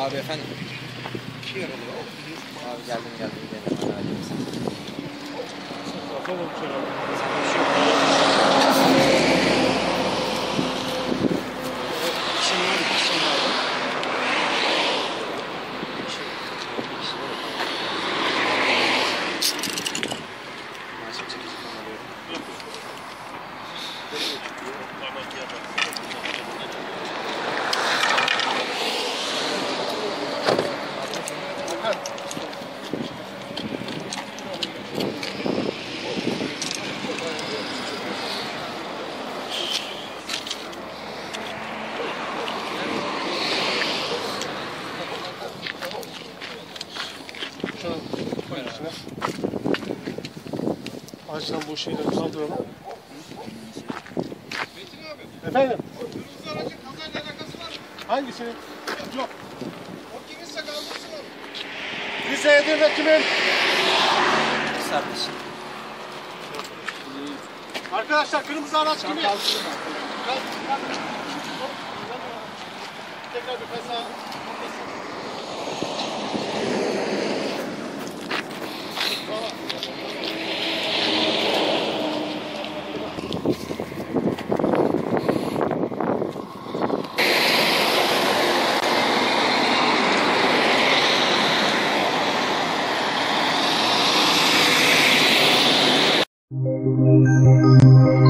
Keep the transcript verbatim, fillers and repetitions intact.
Abi efendim. Abi geldim geldim geldim. Bana verir misin? Zaten olmuş herhalde. Sende bir şey yok. İşim var, işim var. İşim, işim var. Maaşım çekici falan alıyorum. Şunu koyun içine. Ağaçtan bu şeyleri kaldıralım. Efendim? Kırmızı aracın kazayla alakası var mı? Hangisi? Yok. O kiminse kaldırsın onu. Lise Edirne kimin? Kardeşim. Arkadaşlar kırmızı araç kimin? Kal, kal. Tekrar bir fesa. Thank you.